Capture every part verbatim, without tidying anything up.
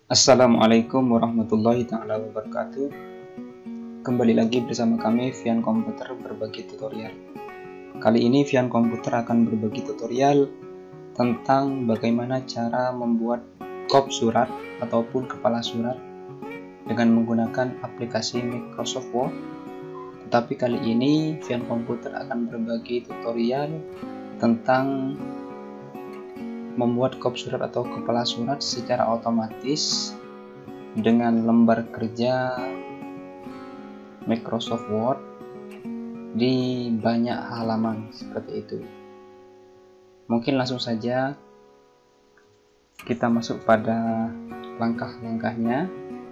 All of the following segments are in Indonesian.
Assalamualaikum warahmatullahi taala wabarakatuh. Kembali lagi bersama kami Vian Komputer berbagi tutorial. Kali ini Vian Komputer akan berbagi tutorial tentang bagaimana cara membuat kop surat ataupun kepala surat dengan menggunakan aplikasi Microsoft Word. Tetapi kali ini Vian Komputer akan berbagi tutorial tentang membuat kop surat atau kepala surat secara otomatis dengan lembar kerja Microsoft Word di banyak halaman seperti itu. Mungkin langsung saja kita masuk pada langkah-langkahnya.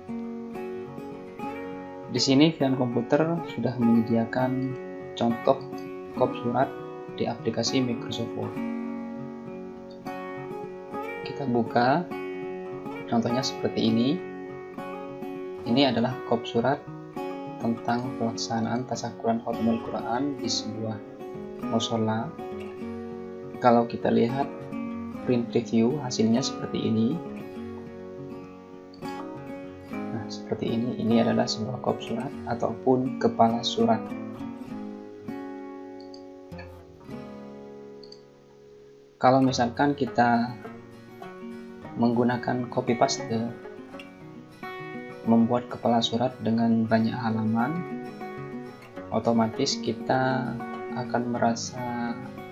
Di sini Vian Komputer sudah menyediakan contoh kop surat di aplikasi Microsoft Word. Kita buka, contohnya seperti ini. Ini adalah kop surat tentang pelaksanaan tasyakuran Khatamul Quran di sebuah mushola. Kalau kita lihat print review, hasilnya seperti ini. Nah, seperti ini. Ini adalah sebuah kop surat ataupun kepala surat. Kalau misalkan kita menggunakan copy paste membuat kepala surat dengan banyak halaman, otomatis kita akan merasa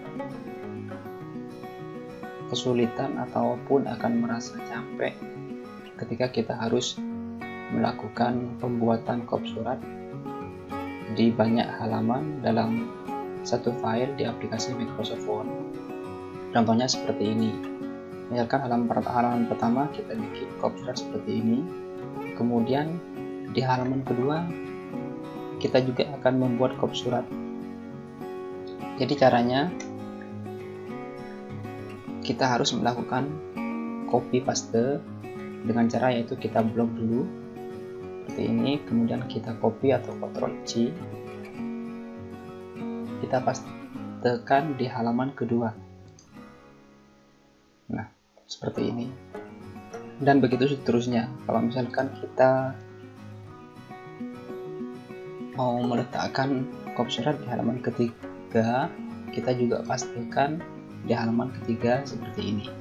kesulitan ataupun akan merasa capek ketika kita harus melakukan pembuatan kop surat di banyak halaman dalam satu file di aplikasi Microsoft Word. Contohnya seperti ini. Misalkan halaman, halaman pertama kita bikin kop surat seperti ini, kemudian di halaman kedua kita juga akan membuat kop surat. Jadi caranya kita harus melakukan copy paste dengan cara yaitu kita blok dulu seperti ini, kemudian kita copy atau control C, kita pastekan di halaman kedua. Nah, seperti ini. Dan begitu seterusnya. Kalau misalkan kita mau meletakkan kop surat di halaman ketiga, kita juga pastikan di halaman ketiga seperti ini.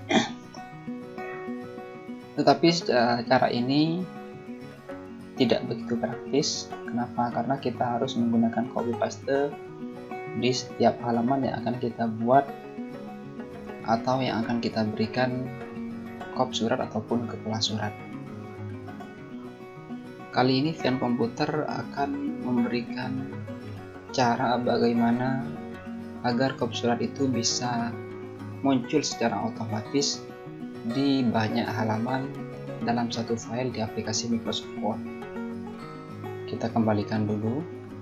Tetapi cara ini tidak begitu praktis. Kenapa? Karena kita harus menggunakan copy paste di setiap halaman yang akan kita buat atau yang akan kita berikan kop surat ataupun kepala surat. Kali ini Vian Komputer akan memberikan cara bagaimana agar kop surat itu bisa muncul secara otomatis di banyak halaman dalam satu file di aplikasi Microsoft Word. Kita kembalikan dulu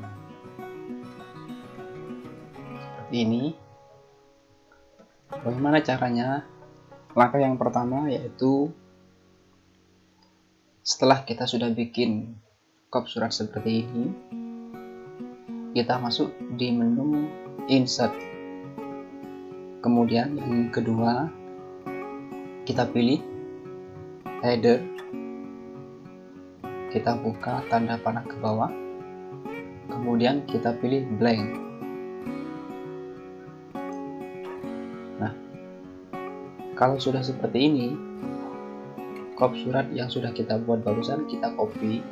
seperti ini. Bagaimana caranya? Langkah yang pertama yaitu setelah kita sudah bikin kop surat seperti ini, kita masuk di menu Insert. Kemudian yang kedua, kita pilih Header. Kita buka tanda panah ke bawah. Kemudian kita pilih Blank. Kalau sudah seperti ini, kop surat yang sudah kita buat barusan kita copy.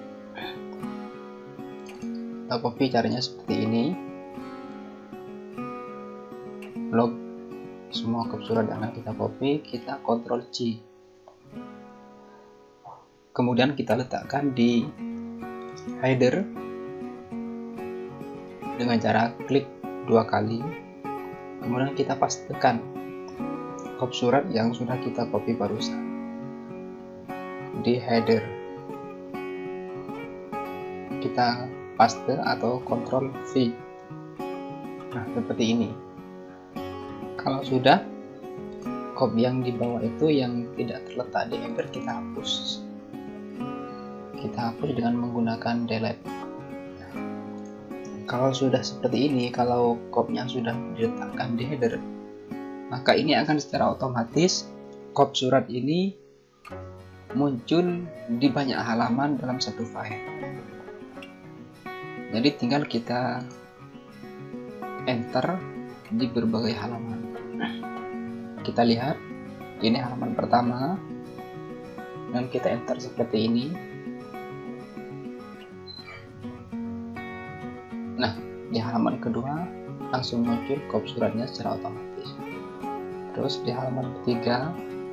Kita copy caranya seperti ini. Log semua kop surat yang kita copy, kita control C. Kemudian kita letakkan di header dengan cara klik dua kali. Kemudian kita pastekan kop surat yang sudah kita copy barusan di header. Kita paste atau control V. Nah, seperti ini. Kalau sudah, kop yang di bawah itu yang tidak terletak di header kita hapus. Kita hapus dengan menggunakan delete. Kalau sudah seperti ini, kalau kopnya sudah diletakkan di header, maka ini akan secara otomatis kop surat ini muncul di banyak halaman dalam satu file. Jadi tinggal kita enter di berbagai halaman. Kita lihat, ini halaman pertama, dan kita enter seperti ini. Nah, di halaman kedua langsung muncul copy suratnya secara otomatis. Terus di halaman ketiga,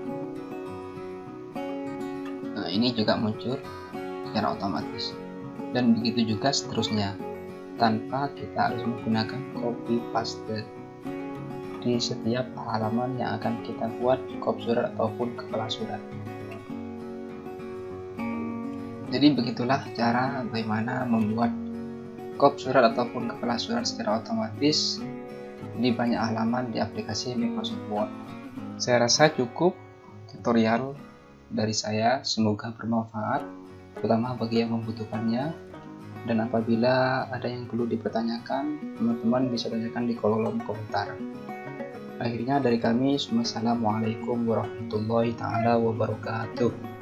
nah ini juga muncul secara otomatis. Dan begitu juga seterusnya, tanpa kita harus menggunakan copy paste di setiap halaman yang akan kita buat copy surat ataupun kepala surat. Jadi begitulah cara bagaimana membuat copy surat ataupun kepala surat secara otomatis di banyak halaman di aplikasi Microsoft Word. Saya rasa cukup tutorial dari saya, semoga bermanfaat terutama bagi yang membutuhkannya. Dan apabila ada yang perlu dipertanyakan, teman-teman bisa tanyakan di kolom komentar. Akhirnya dari kami, Assalamualaikum warahmatullahi taala wabarakatuh.